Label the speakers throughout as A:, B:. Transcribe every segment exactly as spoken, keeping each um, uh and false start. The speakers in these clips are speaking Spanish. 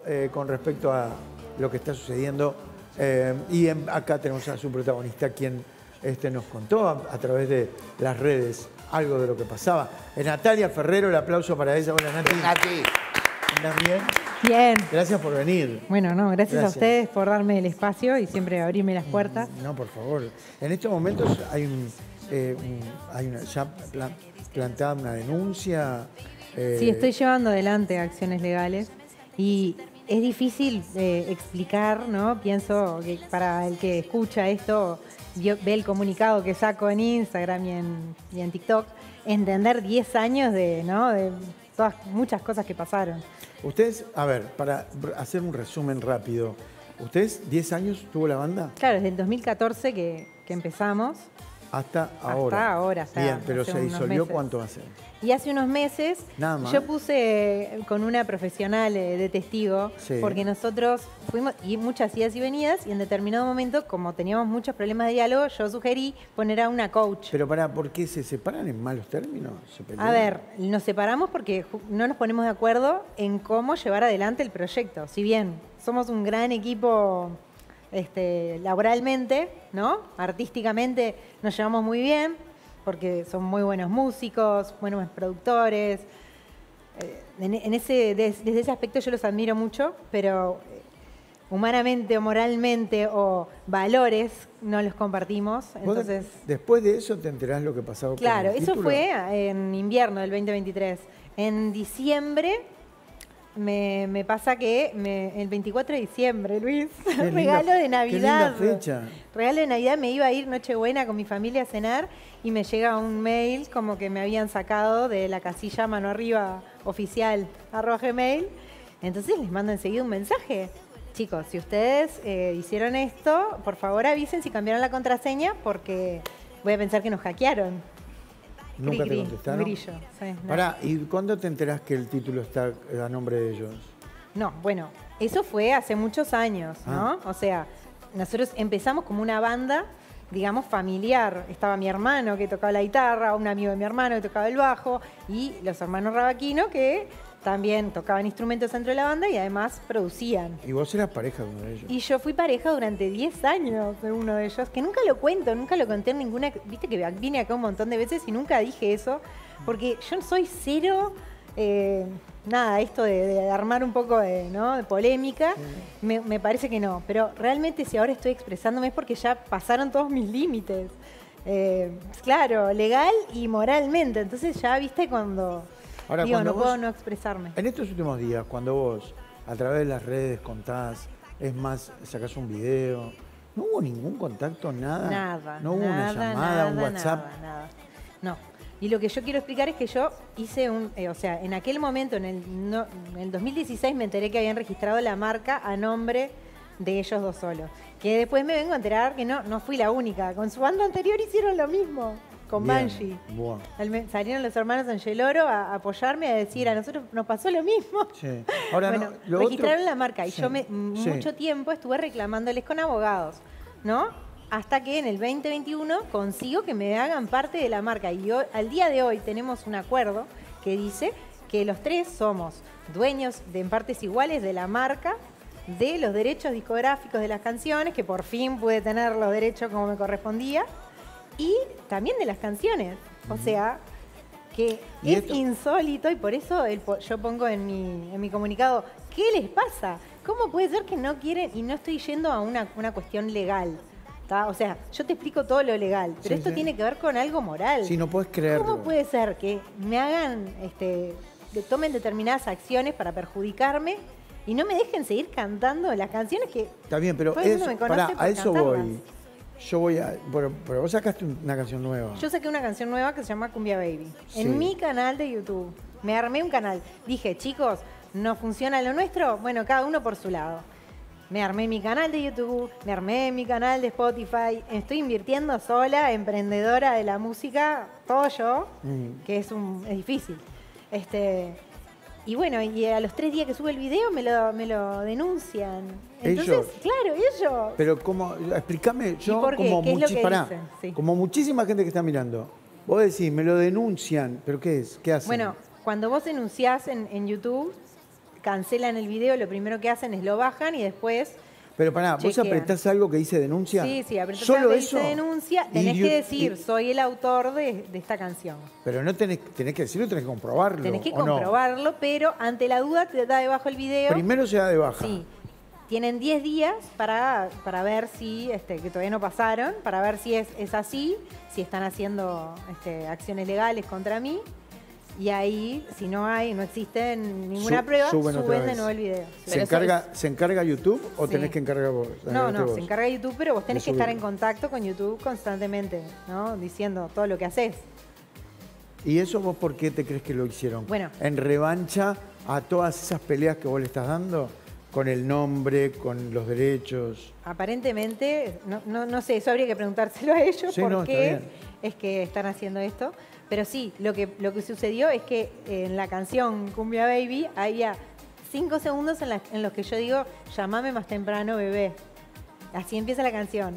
A: eh, con respecto a lo que está sucediendo. Eh, y en, acá tenemos a su protagonista, quien este, nos contó a, a través de las redes algo de lo que pasaba. Eh, Natalia Ferrero, el aplauso para ella. Hola, Nati.
B: Nati.
A: ¿Andás bien?
C: Bien.
A: Gracias por venir.
C: Bueno, no, gracias,
A: Gracias
C: a ustedes por darme el espacio y siempre abrirme las puertas.
A: No, por favor. En estos momentos hay, un, eh, un, hay una, ya plan, plantada una denuncia. Eh...
C: Sí, estoy llevando adelante acciones legales y es difícil eh, explicar, ¿no? Pienso que para el que escucha esto, vio, ve el comunicado que saco en Instagram y en, y en TikTok, entender diez años de, ¿no? de todas, muchas cosas que pasaron.
A: Ustedes, a ver, para hacer un resumen rápido, ¿ustedes diez años tuvo la banda?
C: Claro, desde el dos mil catorce que, que empezamos.
A: Hasta ahora.
C: Hasta ahora, hasta
A: Bien, pero
C: hace
A: se
C: unos
A: disolvió
C: meses.
A: ¿Cuánto hace?
C: Y hace unos meses
A: Nada más.
C: yo puse con una profesional eh, de testigo,
A: Sí.
C: porque nosotros fuimos, y muchas idas y venidas, y en determinado momento, como teníamos muchos problemas de diálogo, yo sugerí poner a una coach.
A: Pero para, ¿por qué se separan en malos términos? ¿Se pelean?
C: A ver, nos separamos porque ju- no nos ponemos de acuerdo en cómo llevar adelante el proyecto. Si bien somos un gran equipo este, laboralmente, ¿no? Artísticamente nos llevamos muy bien, porque son muy buenos músicos, buenos productores. Eh, en, en ese, des- desde ese aspecto yo los admiro mucho, pero eh, humanamente o moralmente o valores no los compartimos.
A: ¿Vos
C: Entonces,
A: de- después de eso te enterás lo que pasaba con
C: claro,
A: el
C: eso
A: título?
C: fue en invierno del veinte veintitrés. En diciembre me, me pasa que me- el veinticuatro de diciembre, Luis,
A: Qué linda-
C: regalo de
A: qué
C: Navidad.
A: linda fecha.
C: Regalo de Navidad, me iba a ir Nochebuena con mi familia a cenar y me llega un mail como que me habían sacado de la casilla mano arriba oficial arroba gmail. Entonces les mando enseguida un mensaje. Chicos, si ustedes eh, hicieron esto, por favor avisen si cambiaron la contraseña porque voy a pensar que nos hackearon.
A: ¿Nunca
C: Cri,
A: te
C: cri,
A: contestaron?
C: Brillo, sí, no.
A: Pará, ¿y cuándo te enterás que el título está a nombre de ellos?
C: No, bueno, eso fue hace muchos años, ¿no?
A: Ah.
C: O sea, nosotros empezamos como una banda, digamos, familiar. Estaba mi hermano que tocaba la guitarra, un amigo de mi hermano que tocaba el bajo, y los hermanos Rabaquino que también tocaban instrumentos dentro de la banda y además producían.
A: ¿Y vos eras pareja de uno de ellos?
C: Y yo fui pareja durante diez años de uno de ellos, que nunca lo cuento, nunca lo conté en ninguna... Viste que vine acá un montón de veces y nunca dije eso, porque yo soy cero... eh, nada, esto de, de armar un poco de, ¿no? de polémica, me, me parece que no. Pero realmente si ahora estoy expresándome es porque ya pasaron todos mis límites. Eh, claro, legal y moralmente. Entonces ya, viste, cuando...
A: Ahora,
C: digo,
A: cuando
C: no
A: vos-
C: puedo no expresarme.
A: En estos últimos días, cuando vos a través de las redes contás, es más, sacás un video, ¿no hubo ningún contacto, nada?
C: Nada.
A: ¿No hubo
C: nada,
A: una llamada, un
C: nada,
A: WhatsApp?
C: Nada, nada. No. Y lo que yo quiero explicar es que yo hice un... eh, o sea, en aquel momento, en el, no- en el dos mil dieciséis, me enteré que habían registrado la marca a nombre de ellos dos solos. Que después me vengo a enterar que no, no fui la única. Con su banda anterior hicieron lo mismo, con
A: Bien,
C: Banshee.
A: bueno.
C: Al me- Salieron los hermanos Angeloro a, a apoyarme, a decir, a nosotros nos pasó lo mismo.
A: Sí. Ahora,
C: bueno,
A: no, lo
C: registraron
A: otro-
C: la marca y
A: Sí,
C: yo me,
A: sí.
C: mucho tiempo estuve reclamándoles con abogados, ¿no? Hasta que en el veinte veintiuno consigo que me hagan parte de la marca. Y hoy- al día de hoy tenemos un acuerdo que dice que los tres somos dueños de en partes iguales de la marca, de los derechos discográficos de las canciones, que por fin pude tener los derechos como me correspondía, y también de las canciones. O sea, que
A: ¿Y
C: es
A: esto?
C: insólito y por eso el po- yo pongo en mi, en mi comunicado, ¿qué les pasa? ¿Cómo puede ser que no quieren y no estoy yendo a una, una cuestión legal? ¿Tá? O sea, yo te explico todo lo legal, pero
A: Sí,
C: esto
A: sí.
C: tiene que ver con algo moral.
A: Sí, no puedes creerlo.
C: ¿Cómo puede ser que me hagan, este, que tomen determinadas acciones para perjudicarme y no me dejen seguir cantando las canciones que
A: Está bien, pero
C: todo el mundo
A: eso,
C: me conoce
A: pará,
C: por
A: a eso
C: cantarlas?
A: voy. Yo voy a... Pero, pero vos sacaste una canción nueva.
C: Yo saqué una canción nueva que se llama Cumbia Baby.
A: Sí.
C: En mi canal de YouTube. Me armé un canal. Dije, chicos, ¿no funciona lo nuestro? Bueno, cada uno por su lado. Me armé mi canal de YouTube, me armé mi canal de Spotify. Estoy invirtiendo sola, emprendedora de la música, todo yo,
A: Mm.
C: que es, un, es difícil. Este, y bueno, y a los tres días que sube el video me lo, me lo denuncian. Entonces,
A: ¿Ellos?
C: claro, ellos.
A: Pero como, explícame, yo
C: por qué?
A: como,
C: ¿Qué es lo
A: muchi-
C: que
A: pará,
C: dicen? Sí.
A: como muchísima gente que está mirando, vos decís, me lo denuncian, ¿pero qué es? ¿Qué hacen?
C: Bueno, cuando vos denunciás en, en YouTube, cancelan el video, lo primero que hacen es lo bajan y después...
A: Pero pará, vos
C: chequean.
A: apretás algo que dice denuncia.
C: Sí, sí, apretás
A: ¿Solo
C: algo que
A: eso?
C: dice denuncia, tenés
A: Y-
C: que decir,
A: y-
C: soy el autor de, de esta canción.
A: Pero no tenés, tenés que decirlo, tenés que comprobarlo.
C: Tenés que
A: ¿o no?
C: comprobarlo, pero ante la duda te da debajo el video.
A: Primero se da de baja.
C: Sí. Tienen diez días para, para ver si, este, que todavía no pasaron, para ver si es, es así, si están haciendo este, acciones legales contra mí. Y ahí, si no hay, no existe ninguna
A: Su-
C: prueba,
A: suben otra
C: suben de
A: vez.
C: nuevo el video.
A: ¿Se
B: Pero eso
A: encarga, ¿Se encarga YouTube o
C: Sí.
A: tenés que encargar vos?
C: No,
A: encargarte
C: no,
A: vos?
C: se encarga YouTube, pero vos tenés
A: De
C: que estar en
A: subirlo.
C: contacto con YouTube constantemente, ¿no? Diciendo todo lo que haces.
A: ¿Y eso vos por qué te crees que lo hicieron?
C: Bueno.
A: ¿En revancha a todas esas peleas que vos le estás dando? Con el nombre, con los derechos.
C: Aparentemente, no, no, no sé, eso habría que preguntárselo a ellos
A: Sí,
C: por
A: no, está
C: qué
A: bien.
C: es que están haciendo esto. Pero sí, lo que, lo que sucedió es que en la canción Cumbia Baby había cinco segundos en, la- en los que yo digo, llamame más temprano, bebé. Así empieza la canción.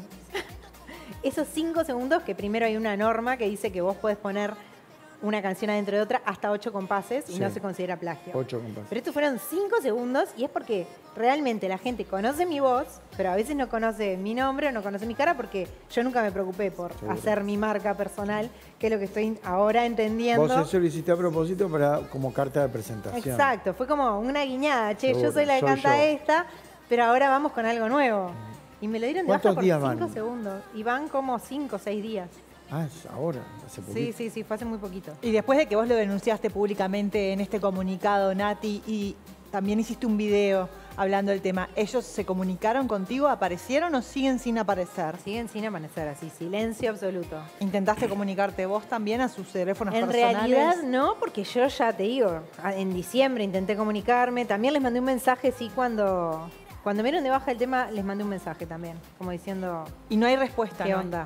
C: Esos cinco segundos, que primero hay una norma que dice que vos podés poner una canción adentro de otra hasta ocho compases y
A: Sí.
C: no se considera plagio.
A: Ocho compases.
C: Pero estos fueron cinco segundos y es porque realmente la gente conoce mi voz, pero a veces no conoce mi nombre o no conoce mi cara porque yo nunca me preocupé por
A: Seguro.
C: hacer mi marca personal, que es lo que estoy ahora entendiendo.
A: Vos eso lo hiciste a propósito para como carta de presentación.
C: Exacto, fue como una guiñada, che,
A: Seguro,
C: yo soy la que
A: soy
C: canta
A: yo.
C: esta, pero ahora vamos con algo nuevo. Y me lo dieron de baja
A: ¿Cuántos
C: por
A: días
C: cinco
A: van?
C: segundos. Y van como cinco o seis días.
A: Ah, es ahora, hace poquito.
C: Sí, sí, sí, fue hace muy poquito.
B: Y después de que vos lo denunciaste públicamente en este comunicado, Nati, y también hiciste un video hablando del tema, ¿ellos se comunicaron contigo, aparecieron o siguen sin aparecer?
C: Siguen sin amanecer así, silencio absoluto.
B: ¿Intentaste comunicarte vos también a sus teléfonos
C: En
B: personales?
C: realidad no, porque yo ya te digo, a- en diciembre intenté comunicarme, también les mandé un mensaje, sí, cuando, cuando me dieron de baja el tema, les mandé un mensaje también, como diciendo,
B: Y no hay respuesta,
C: ¿qué
B: ¿no?
C: onda?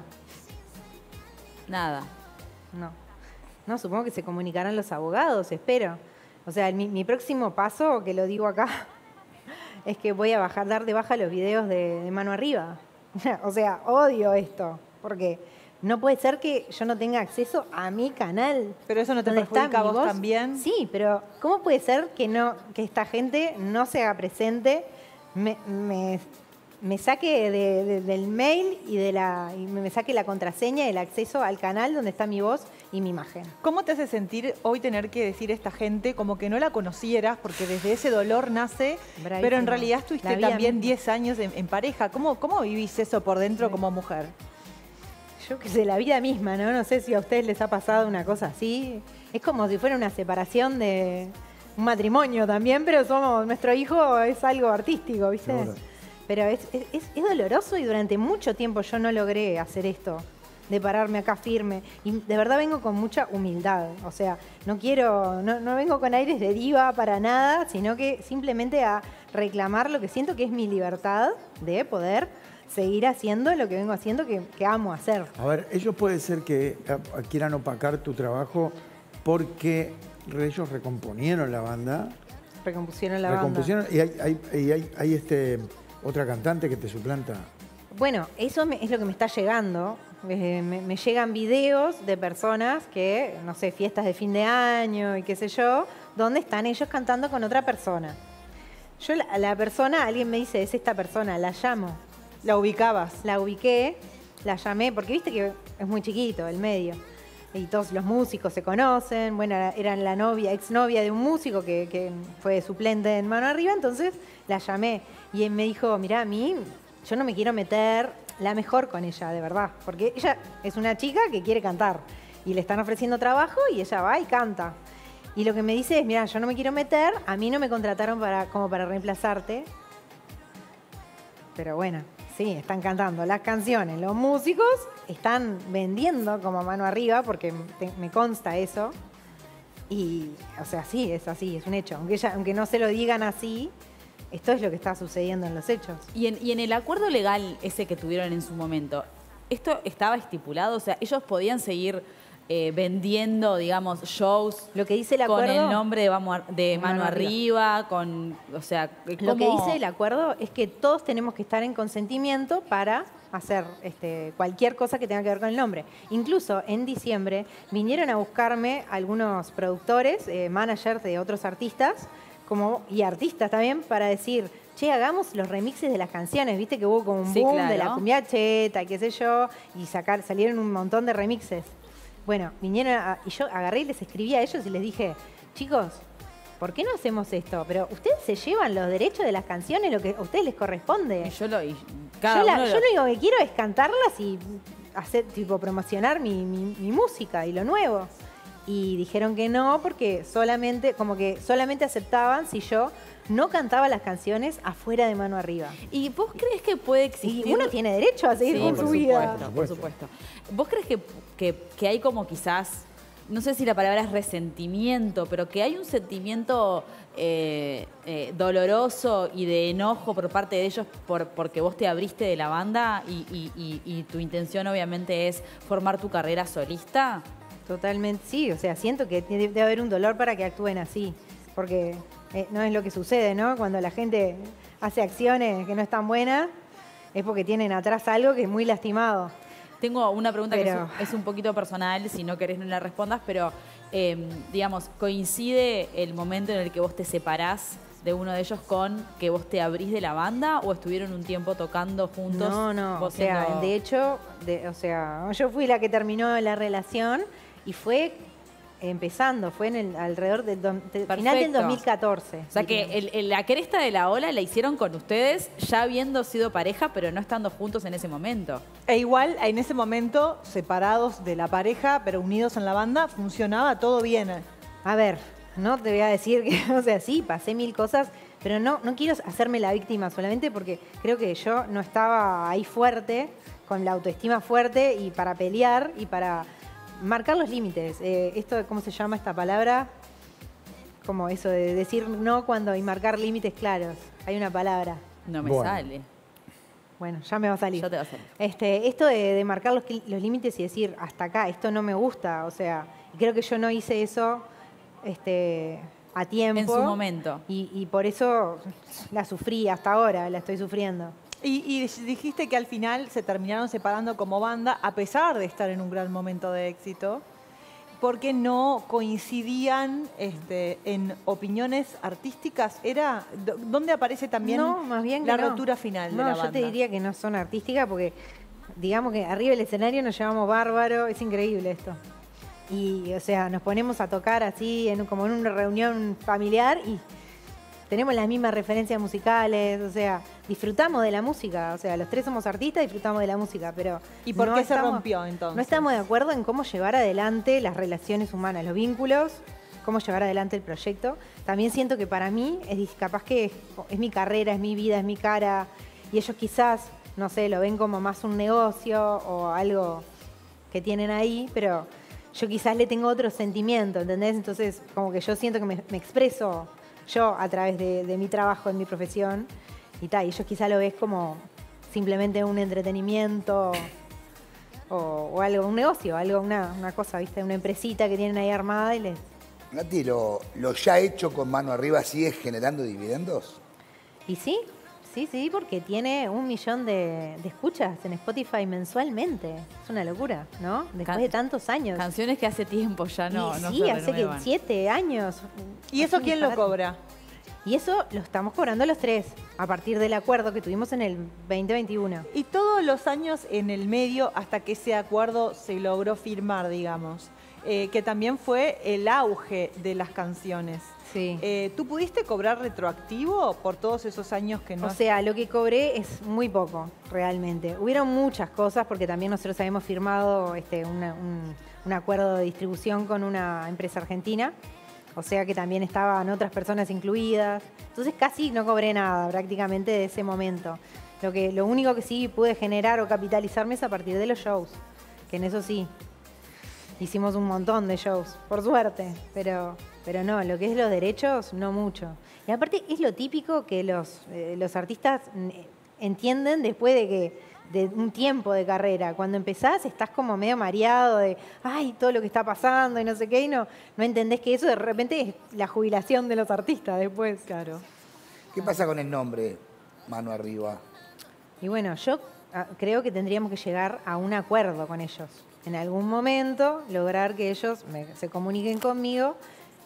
D: Nada.
C: No. No, supongo que se comunicarán los abogados, espero. O sea, mi, mi próximo paso, que lo digo acá, es que voy a bajar, dar de baja los videos de, de mano arriba. O sea, odio esto, porque no puede ser que yo no tenga acceso a mi canal.
B: Pero eso no te
C: donde está
B: perjudica a
C: mi
B: vos
C: voz.
B: también.
C: Sí, pero ¿cómo puede ser que no, que esta gente no se haga presente, me, me, me saque de- de- del mail y de la y me saque la contraseña y el acceso al canal donde está mi voz y mi imagen?
B: ¿Cómo te hace sentir hoy tener que decir a esta gente como que no la conocieras, porque desde ese dolor nace,
C: Bravísimo.
B: pero en realidad
C: La
B: estuviste
C: vida
B: también
C: misma.
B: diez años en, en pareja? ¿Cómo, ¿Cómo vivís eso por dentro
C: Sí.
B: como mujer?
C: Yo qué sé, la vida misma, ¿no? No sé si a ustedes les ha pasado una cosa así. Es como si fuera una separación de un matrimonio también, pero somos nuestro hijo es algo artístico, ¿viste?
A: Seguro.
C: Pero es, es- es- es doloroso y durante mucho tiempo yo no logré hacer esto, de pararme acá firme. Y de verdad vengo con mucha humildad. O sea, no quiero, no, no vengo con aires de diva para nada, sino que simplemente a reclamar lo que siento que es mi libertad de poder seguir haciendo lo que vengo haciendo, que, que amo hacer.
A: A ver, ellos puede ser que eh, quieran opacar tu trabajo porque ellos recomponieron la banda.
C: Recompusieron la banda.
A: recompusieron y hay, hay, y hay- hay, este, otra cantante que te suplanta.
C: Bueno, eso me- es lo que me está llegando. Eh, me, me llegan videos de personas que, no sé, fiestas de fin de año y qué sé yo, donde están ellos cantando con otra persona. Yo la, la persona, alguien me dice, es esta persona, la llamo.
B: ¿La ubicabas?
C: La ubiqué, la llamé, porque viste que es muy chiquito el medio. Y todos los músicos se conocen. Bueno, era- eran la novia, exnovia de un músico que, que fue suplente en Mano Arriba, entonces la llamé. Y él me dijo, mirá, a mí, yo no me quiero meter la mejor con ella, de verdad. Porque ella es una chica que quiere cantar. Y le están ofreciendo trabajo y ella va y canta. Y lo que me dice es, mira, yo no me quiero meter, a mí no me contrataron para, como para reemplazarte. Pero bueno, sí, están cantando las canciones. Los músicos están vendiendo como mano arriba, porque te- me consta eso. Y, o sea, sí, es así, es un hecho. Aunque, ella- aunque no se lo digan así, esto es lo que está sucediendo en los hechos.
D: Y en, y en el acuerdo legal ese que tuvieron en su momento, ¿esto estaba estipulado? O sea, ellos podían seguir eh, vendiendo, digamos, shows
C: Lo que dice el
D: con
C: acuerdo...
D: el nombre de, Vamos Ar- de Mano,
C: Mano
D: Arriba, con, o sea,
C: Lo que
D: ¿cómo?
C: dice el acuerdo es que todos tenemos que estar en consentimiento para hacer este, cualquier cosa que tenga que ver con el nombre. Incluso en diciembre vinieron a buscarme algunos productores, eh, managers de otros artistas, como, y artistas también, para decir, che, hagamos los remixes de las canciones. Viste que hubo como un
D: Sí,
C: boom
D: claro.
C: de la cumbia cheta, qué sé yo, y sacar, salieron un montón de remixes. Bueno, vinieron a- y yo agarré y les escribí a ellos y les dije, chicos, ¿por qué no hacemos esto? Pero ustedes se llevan los derechos de las canciones, lo que a ustedes les corresponde.
D: Y yo lo... y cada
C: Yo, la-
D: uno
C: yo
D: lo-
C: lo único que quiero es cantarlas y hacer, tipo, promocionar mi, mi- mi música y lo nuevo. Y dijeron que no, porque solamente, como que solamente aceptaban si yo no cantaba las canciones afuera de Mano Arriba.
D: ¿Y vos crees que puede
C: Y
D: existir...?
C: uno tiene derecho a seguir
D: Sí,
C: con
D: por
C: su vida.
D: supuesto, por supuesto. ¿Vos crees que, que, que hay como quizás, no sé si la palabra es resentimiento, pero que hay un sentimiento eh, eh, doloroso y de enojo por parte de ellos por, porque vos te abriste de la banda y, y- y- y tu intención obviamente es formar tu carrera solista?
C: Totalmente, sí. O sea, siento que tiene- debe haber un dolor para que actúen así. Porque eh, no es lo que sucede, ¿no? Cuando la gente hace acciones que no están buenas, es porque tienen atrás algo que es muy lastimado.
D: Tengo una pregunta que es
C: Pero-
D: un, es un poquito personal, si no querés no la respondas, pero eh, digamos, ¿coincide el momento en el que vos te separás de uno de ellos con que vos te abrís de la banda o estuvieron un tiempo tocando juntos?
C: No, no, o
D: vos
C: sea,
D: siendo-
C: de hecho, de- o sea, yo fui la que terminó la relación y fue empezando, fue en el alrededor del do- de- final del
D: Perfecto.
C: dos mil catorce.
D: O sea que el- el- la cresta de la ola la hicieron con ustedes ya habiendo sido pareja, pero no estando juntos en ese momento.
B: E igual, en ese momento, separados de la pareja, pero unidos en la banda, funcionaba todo bien.
C: A ver, no te voy a decir que, o sea, sí, pasé mil cosas, pero no, no quiero hacerme la víctima solamente porque creo que yo no estaba ahí fuerte, con la autoestima fuerte y para pelear y para marcar los límites. Eh, esto, ¿cómo se llama esta palabra? Como eso de decir no cuando y marcar límites claros. Hay una palabra.
D: No me
A: Bueno.
D: sale.
C: Bueno, ya me va a salir.
D: Ya te va a salir.
C: Este, esto de, de marcar los, cli- los límites y decir hasta acá, esto no me gusta, o sea, y creo que yo no hice eso este, a tiempo.
D: En su momento.
C: Y, y por eso la sufrí hasta ahora, la estoy sufriendo.
B: Y, y dijiste que al final se terminaron separando como banda, a pesar de estar en un gran momento de éxito, porque no coincidían este, en opiniones artísticas. Era do- ¿Dónde aparece también
C: no, más bien que
B: la
C: no.
B: rotura final de
C: no,
B: la
C: yo
B: banda?
C: te diría que no son artísticas porque, digamos que arriba del escenario nos llevamos bárbaro, es increíble esto. Y, o sea, nos ponemos a tocar así, en, como en una reunión familiar y tenemos las mismas referencias musicales, o sea, disfrutamos de la música, o sea, los tres somos artistas, disfrutamos de la música, pero...
B: ¿Y por
C: no
B: qué se
C: estamos-
B: rompió entonces?
C: No estamos de acuerdo en cómo llevar adelante las relaciones humanas, los vínculos, cómo llevar adelante el proyecto. También siento que para mí es dis- capaz que es, es mi carrera, es mi vida, es mi cara, y ellos quizás, no sé, lo ven como más un negocio o algo que tienen ahí, pero yo quizás le tengo otro sentimiento, ¿entendés? Entonces, como que yo siento que me, me expreso yo a través de, de mi trabajo en mi profesión y tal, y ellos quizás lo ves como simplemente un entretenimiento o, o algo, un negocio, algo, una, una cosa, ¿viste? Una empresita que tienen ahí armada y les...
E: Nati, ¿lo, lo ya hecho con Mano Arriba sigue generando dividendos?
C: Y sí, sí, sí, porque tiene un millón de, de escuchas en Spotify mensualmente. Es una locura, ¿no? Después
D: Can-
C: de tantos años.
D: Canciones que hace tiempo ya no,
C: Y
D: no
C: sí,
D: se
C: hace que
D: renuevan.
C: siete años.
B: ¿Y eso
C: Hace
B: quién
C: un
B: lo
C: disparate.
B: cobra?
C: Y eso lo estamos cobrando los tres, a partir del acuerdo que tuvimos en el veinte veintiuno.
B: Y todos los años en el medio hasta que ese acuerdo se logró firmar, digamos, eh, que también fue el auge de las canciones.
C: Sí.
B: Eh, ¿Tú pudiste cobrar retroactivo por todos esos años que no
C: O sea, lo que cobré es muy poco, realmente. Hubieron muchas cosas, porque también nosotros habíamos firmado este, una- un, un acuerdo de distribución con una empresa argentina, o sea que también estaban otras personas incluidas. Entonces casi no cobré nada prácticamente de ese momento. Lo, que, lo único que sí pude generar o capitalizarme es a partir de los shows, que en eso sí. Hicimos un montón de shows, por suerte, pero, pero no, lo que es los derechos, no mucho. Y aparte es lo típico que los, eh, los artistas mm, entienden después de que de un tiempo de carrera. Cuando empezás estás como medio mareado de, ay, todo lo que está pasando y no sé qué, y no, no entendés que eso de repente es la jubilación de los artistas después. Claro.
E: ¿Qué pasa con el nombre Mano Arriba?
C: Y bueno, yo ah, creo que tendríamos que llegar a un acuerdo con ellos. En algún momento lograr que ellos me- se comuniquen conmigo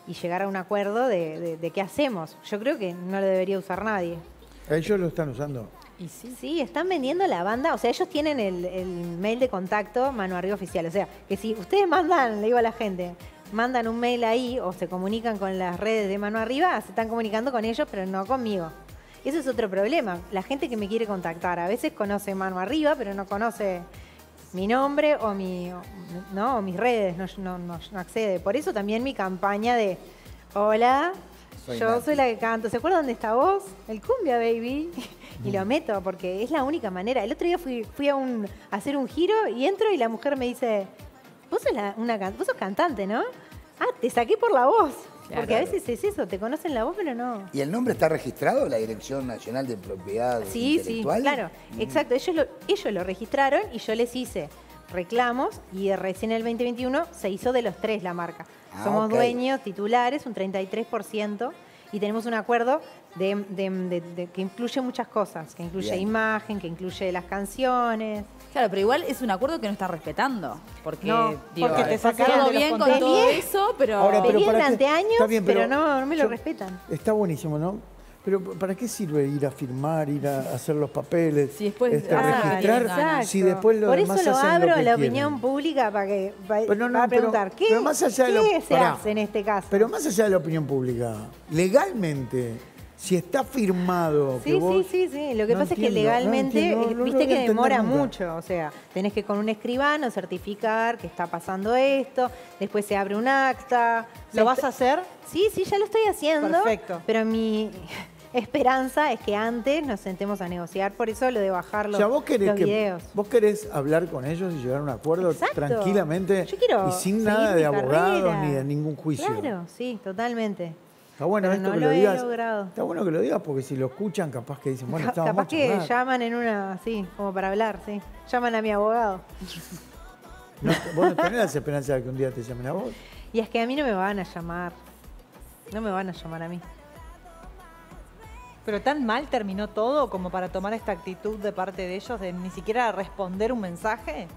C: y llegar a un acuerdo de, de, de qué hacemos. Yo creo que no lo debería usar nadie.
A: Ellos lo están usando.
D: Y sí.
C: Sí, están vendiendo la banda, o sea, ellos tienen el, el mail de contacto Mano Arriba Oficial, o sea, que si ustedes mandan, le digo a la gente, mandan un mail ahí o se comunican con las redes de Mano Arriba, se están comunicando con ellos, pero no conmigo. Eso es otro problema, la gente que me quiere contactar, a veces conoce Mano Arriba, pero no conoce mi nombre o, mi, no, o mis redes, no, no, no, no accede. Por eso también mi campaña de, hola,
E: Soy
C: yo
E: Nati.
C: soy la que canto, ¿se acuerdan dónde está vos? El Cumbia Baby. Y lo meto porque es la única manera. El otro día fui, fui a, un, a hacer un giro y entro y la mujer me dice, vos sos, la, una, can- vos sos cantante, ¿no? Ah, te saqué por la voz.
D: Claro.
C: Porque a veces es eso, te conocen la voz, pero no.
E: ¿Y el nombre está registrado en la Dirección Nacional de Propiedad
C: Sí, sí,
E: Intelectual?
C: claro, exacto. Ellos lo, ellos lo registraron y yo les hice reclamos y recién en el veinte veintiuno se hizo de los tres la marca.
E: Ah,
C: Somos
E: ok.
C: dueños titulares, un treinta y tres por ciento, y tenemos un acuerdo de, de- de- de- que incluye muchas cosas, que incluye
E: Bien.
C: imagen, que incluye las canciones.
D: Claro, pero igual es un acuerdo que no está respetando. Porque,
C: No,
D: digo,
B: porque te
D: está
B: sacaron
D: todo
B: de los
D: bien con
B: contenidos.
D: todo eso, pero...
A: Ahora, pero
C: Pedí
A: ¿para qué?
C: durante años,
A: Está bien,
C: pero no, no me lo
A: yo-
C: respetan.
A: Está buenísimo, ¿no? Pero ¿para qué sirve ir a firmar, ir a hacer los papeles,
D: Si después
A: este,
D: hacen lo que
A: registrar,
D: les gana.
A: si después los
C: Por
A: demás
C: eso lo
A: hacen
C: abro
A: lo
C: a
A: que
C: la
A: quieren?
C: opinión pública para que va,
A: Pero no,
C: va a
A: pero-
C: preguntar, ¿qué,
A: pero más allá de lo-
C: qué se
A: pará.
C: hace en este caso?
A: Pero más allá de la opinión pública, legalmente, si está firmado que
C: Sí,
A: vos-
C: sí, sí, sí. Lo que
A: No
C: pasa es que
A: entiendo, no
C: legalmente,
A: entiendo,
C: eh,
A: no lo
C: viste
A: voy a
C: que
A: entender
C: demora
A: nunca.
C: mucho. O sea, tenés que con un escribano certificar que está pasando esto, después se abre un acta.
B: ¿Lo
C: La
B: vas
C: est-
B: a hacer?
C: Sí, sí, ya lo estoy haciendo.
B: Perfecto.
C: Pero mi esperanza es que antes nos sentemos a negociar, por eso lo de bajar
A: O
C: los,
A: sea, vos querés,
C: los
A: que,
C: videos.
A: vos querés hablar con ellos y llegar a un acuerdo
C: Exacto.
A: tranquilamente
C: Yo quiero
A: y sin
C: seguir
A: nada
C: mi
A: de abogados
C: carrera.
A: ni de ningún juicio.
C: Claro, sí, totalmente.
A: Está bueno
C: Pero
A: esto
C: no
A: que
C: lo
A: lo
C: he
A: digas.
C: logrado.
A: Está bueno que lo digas porque si lo escuchan, capaz que dicen, bueno,
C: Ca-
A: estábamos
C: Capaz que
A: charlar.
C: llaman en una, sí, como para hablar, sí. Llaman a mi abogado.
A: No, vos no tenés la esperanza de que un día te llamen a vos.
C: Y es que a mí no me van a llamar. No me van a llamar a mí.
B: Pero tan mal terminó todo como para tomar esta actitud de parte de ellos de ni siquiera responder un mensaje.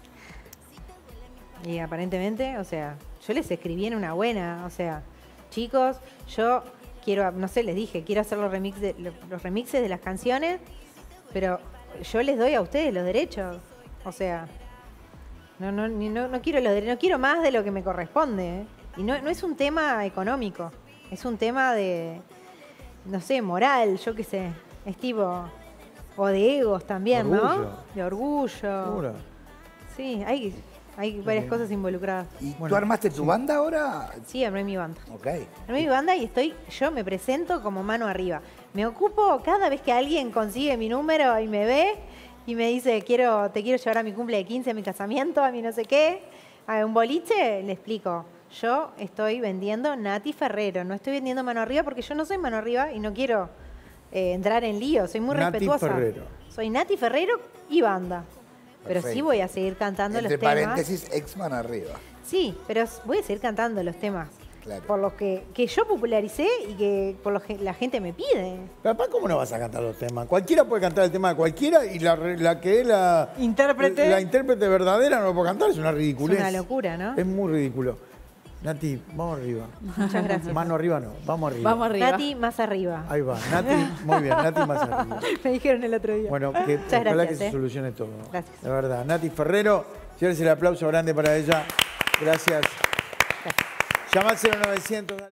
C: Y aparentemente, o sea, yo les escribí en una buena, o sea, chicos, yo quiero, no sé, les dije, quiero hacer los, remix de- lo- los remixes de las canciones, pero yo les doy a ustedes los derechos. O sea, no, no, ni- no, no quiero los dere- no quiero más de lo que me corresponde. ¿eh? Y no, no es un tema económico, es un tema de, no sé, moral, yo qué sé, es tipo, o de egos también,
A: Orgullo.
C: ¿no? De orgullo.
A: Seguro.
C: Sí, hay, hay varias cosas involucradas.
E: ¿Y
A: Bueno,
E: tú armaste tu banda ahora?
C: Sí, armé mi banda.
E: Ok.
C: Armé mi banda y estoy, yo me presento como Mano Arriba. Me ocupo cada vez que alguien consigue mi número y me ve y me dice, quiero, te quiero llevar a mi cumple de quince, a mi casamiento, a mi no sé qué, a un boliche, le explico. Yo estoy vendiendo Nati Ferrero, no estoy vendiendo Mano Arriba porque yo no soy Mano Arriba y no quiero eh, entrar en lío, soy muy
A: Nati
C: respetuosa.
A: Ferrero.
C: Soy Nati Ferrero y banda. Pero sí
E: Perfecto.
C: voy a seguir cantando
E: Entre
C: los temas.
E: paréntesis, ex-man arriba.
C: Sí, pero voy a seguir cantando los temas.
E: Claro.
C: Por los que, que yo popularicé y que por los que la gente me pide.
A: Pero papá, ¿cómo no vas a cantar los temas? Cualquiera puede cantar el tema de cualquiera y la, re- la que es la
B: Intérprete.
A: la intérprete verdadera no lo puede cantar, es una ridiculez.
C: Es una locura, ¿no?
A: Es muy ridículo. Nati, vamos arriba.
C: Muchas gracias.
A: Mano arriba no, vamos arriba.
D: Vamos arriba.
C: Nati más arriba.
A: Ahí va, Nati, muy bien, Nati más arriba.
C: Me dijeron el otro día.
A: Bueno, que
C: Muchas
A: ojalá
C: gracias,
A: que se
C: ¿eh?
A: solucione todo.
C: Gracias.
A: De verdad. Nati Ferrero, señores, el aplauso grande para ella. Gracias. Llamá al cero novecientos.